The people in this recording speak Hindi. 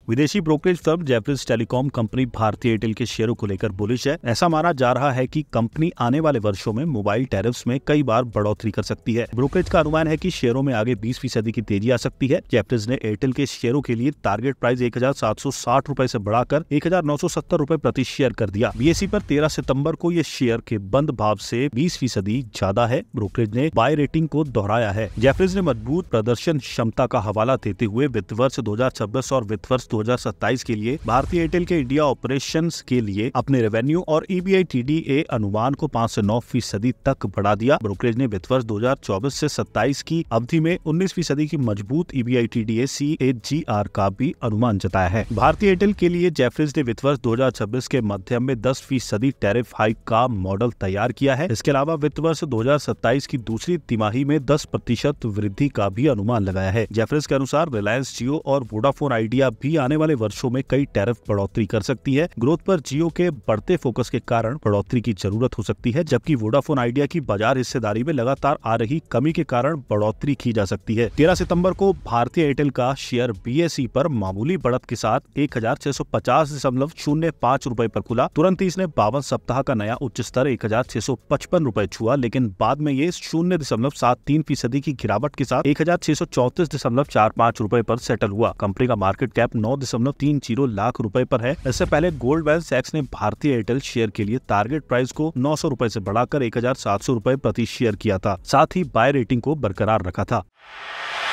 विदेशी brokerage firm Jefferies telecom company Bharti Airtel के शेयरों को लेकर बुलिश है। ऐसा माना जा रहा है कि कंपनी आने वाले वर्षों में मोबाइल टैरिफ्स में कई बार बढ़ोतरी कर सकती है। ब्रोकरेज का अनुमान है कि शेयरों में आगे 20% की तेजी आ सकती है। जेफरीज ने एयरटेल के शेयरों के लिए टारगेट प्राइस 1760 रुपए से बढ़ाकर 1970 रुपए प्रति शेयर कर दिया। बीएसई पर 13 सितंबर को ये शेयर के बंद भाव से 20% ज्यादा है। ब्रोकरेज ने बाय रेटिंग को दोहराया है। जेफरीज ने मजबूत प्रदर्शन क्षमता का हवाला देते हुए वित्त वर्ष 2026 और वित्त वर्ष 2027 के लिए भारतीय एयरटेल के इंडिया ऑपरेशंस के लिए अपने रेवेन्यू और EBITDA अनुमान को 5 से 9% तक बढ़ा दिया। ब्रोकरेज ने वित्त वर्ष 2024 से 27 की अवधि में 19% की मजबूत EBITDA CAGR का भी अनुमान जताया है। भारतीय एयरटेल के लिए जेफरीज ने वित्त वर्ष 2026 के मध्य में 10% टैरिफ हाइक का मॉडल तैयार किया है। इसके अलावा वित्त वर्ष 2027 की दूसरी तिमाही में 10% वृद्धि का भी अनुमान लगाया है। जेफरीज के अनुसार रिलायंस जियो और वोडाफोन आइडिया भी आने वाले वर्षों में कई टैरिफ बढ़ोतरी कर सकती है। ग्रोथ पर जियो के बढ़ते फोकस के कारण बढ़ोतरी की जरूरत हो सकती है, जबकि वोडाफोन आइडिया की बाजार हिस्सेदारी में लगातार आ रही कमी के कारण बढ़ोतरी की जा सकती है। 13 सितंबर को भारतीय एयरटेल का शेयर बीएसई पर मामूली बढ़त के साथ 1650.05 रुपए पर खुला। तुरंत ही इसने 52 सप्ताह का नया उच्च स्तर 1655 रुपए छुआ, लेकिन बाद में ये 0.73% की गिरावट के साथ 1634.45 रुपए पर सेटल हुआ। कंपनी का मार्केट कैप 9.30 लाख रुपए पर है। इससे पहले गोल्डमैन सैक्स ने भारतीय एयरटेल शेयर के लिए टारगेट प्राइस को 900 रुपए से बढ़ाकर 1700 रुपए प्रति शेयर किया था। साथ ही बाय रेटिंग को बरकरार रखा था।